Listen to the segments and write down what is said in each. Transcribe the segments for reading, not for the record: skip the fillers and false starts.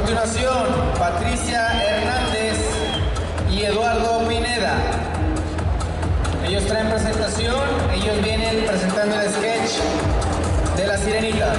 continuación, Patricia Hernández y Eduardo Pineda. Ellos traen presentación, ellos vienen presentando el sketch de La Sirenita.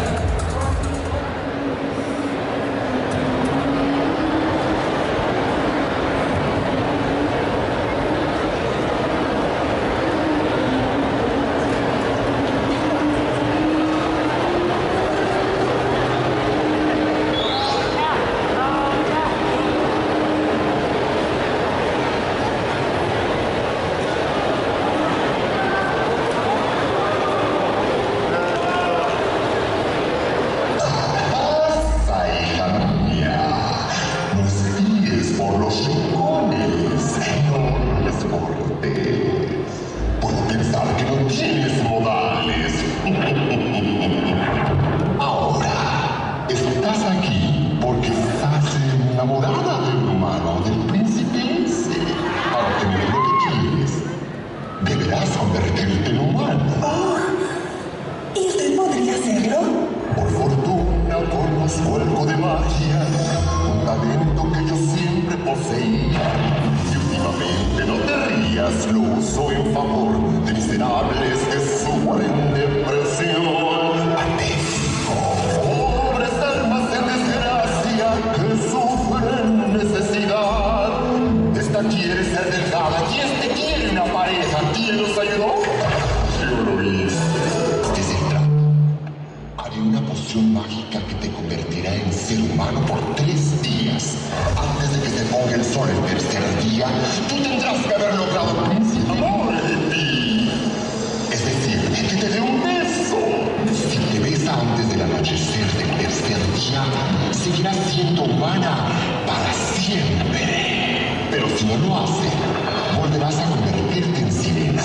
Enamorada del humano, del príncipe ese. Para obtener lo que quieres, deberás convertirte en humano. Oh, ¿y usted podría hacerlo? Por fortuna conozco algo de magia, un talento que yo siempre poseía. Y últimamente, no te rías, lo uso en favor de miserables que sufren en depresión. Patético, pobres almas en desgracia que sufren necesidad. Esta quiere ser delgada y este quiere una pareja. ¿Quién nos ayudó? Yo lo vi. Este es el trato. Haré una poción mágica que te convertirá en ser humano por 3 días. Antes de que se ponga el sol el tercer día, tú tendrás que haber logrado el príncipe amor de ti. Es decir, que te dé un beso. Si te besa antes del anochecer del tercer día, seguirás siendo humana para siempre. Pero si no lo hace, volverás a convertirte en sirena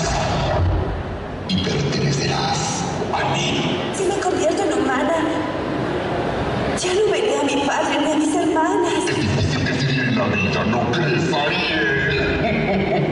y pertenecerás a mí. Si me convierto en humana, ya no veré a mi padre ni a mis hermanas. Es difícil decidir en la vida, ¿no crees, Ariel?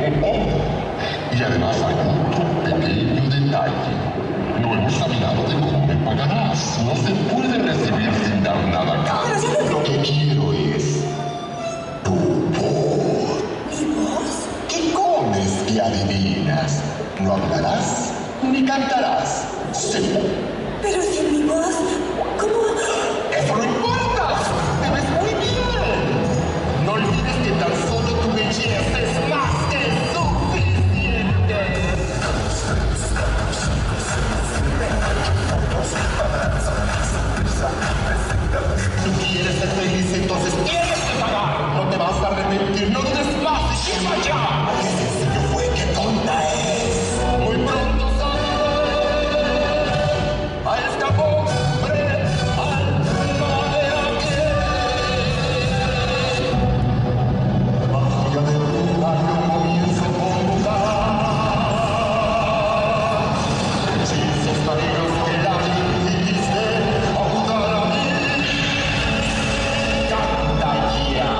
Y además hay otro pequeño detalle. No hemos hablado de cómo me pagarás. No se puede recibir sin dar nada a cambio. Lo que quiero es tu voz. ¿Mi voz? ¿Qué comes que adivinas? No hablarás ni cantarás. Sí. Pero sin mi voz, ¿cómo? ¡Eso no importa! ¡Te ves muy bien! No olvides que tan solo tu belleza es más que suficiente. Si quieres ser feliz, entonces tienes que pagar. No te vas a arrepentir, no dudes más y lleva ya. ¡Qué sencillo fue, qué tonta es! Muy pronto saldré a esta pobre alma de aquí. Magia de bruja, yo comienzo a convocar hechizos marinos que la hiciste ayudar a mí. Canta ya.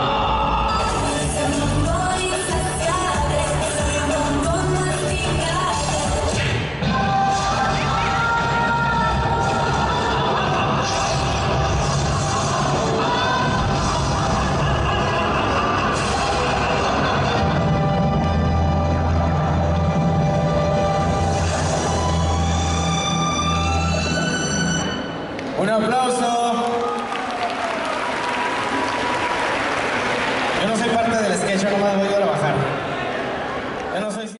Un aplauso. Yo no soy parte del sketch, nomás voy